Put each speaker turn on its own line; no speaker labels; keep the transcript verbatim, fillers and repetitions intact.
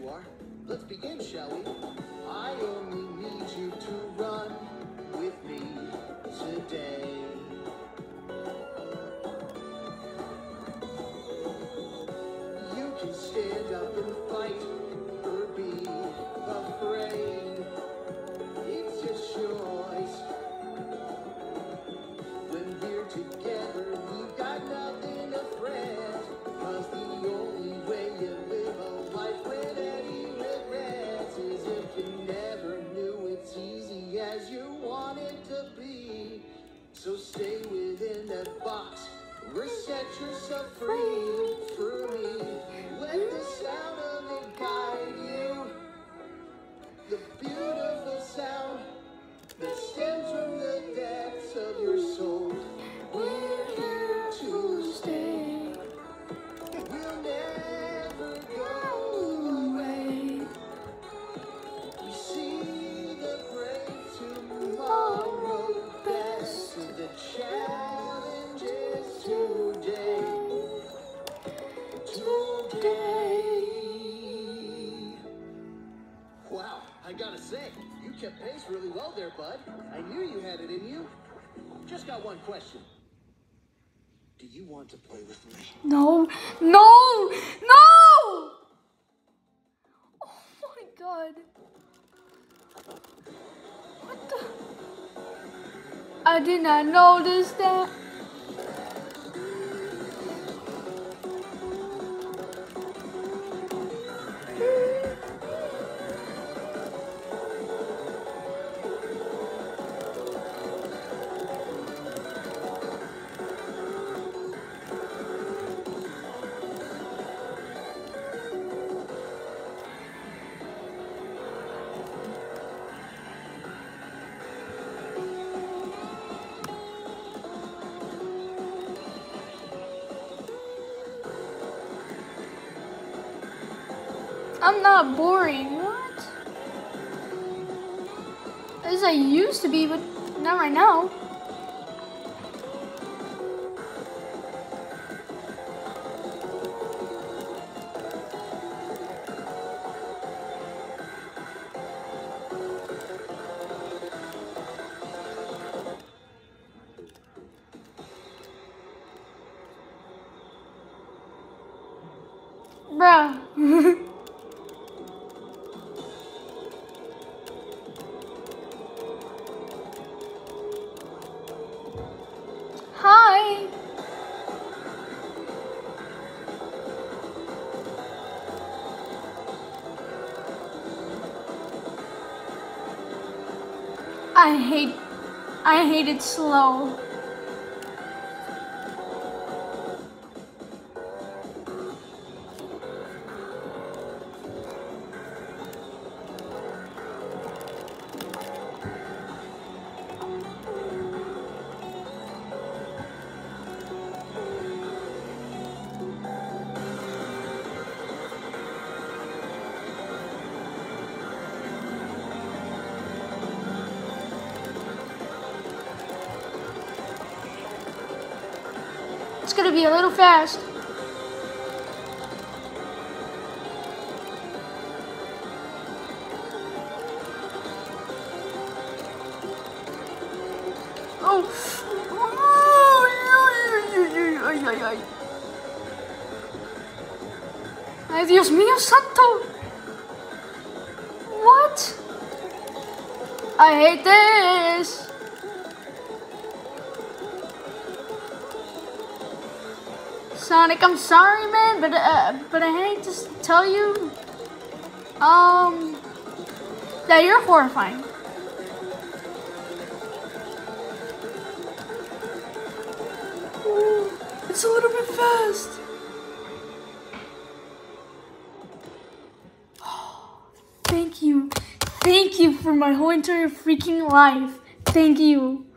you are. Let's begin, shall we? I only need you to run with me today. You can stand up and fight or be afraid. It's your choice. When we're together, we've got nothing to fret. Cause the only way you live a life with any regrets is if you never knew it's easy as you want it to be. So stay within that box, or set yourself free for me. Let the sound of it guide you. The beautiful sound that stems from the depths of your soul. We're here to stay. We'll never go away. We see the great tomorrow, best of the challenges today. Today. Wow, I gotta say, you kept pace really well there, bud. I knew you had it in you. Just got one question. Do you want to play with me?
No, no, no! Oh my god. What the? I did not notice that. I'm not boring, what? As I used to be, but not right now. Bruh. Hi. I hate, I hate it slow. It's gonna be a little fast. Oh. Ay, Dios mío santo. What? I hate this. Sonic, I'm sorry, man, but uh, but I hate to tell you, um, that you're horrifying. Ooh, it's a little bit fast. Thank you, thank you for my whole entire freaking life. Thank you.